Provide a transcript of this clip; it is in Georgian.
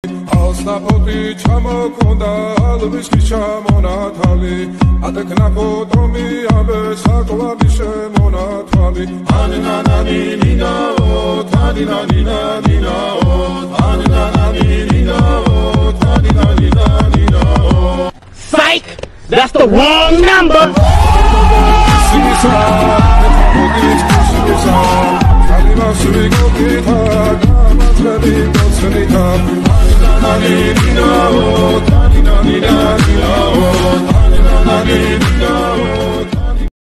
Alsnapoti ჩამოქონდა ალვისის ჩამონათალი ატეკნაკო ტომი აბე საკვარი შემონათალი ანინანანინინაო თანინანინანინაო ანინანანინინაო თანინანინანინაო Psych! That's the wrong number! Nina, oh, Nina, Nina, oh, Nina, Nina, oh.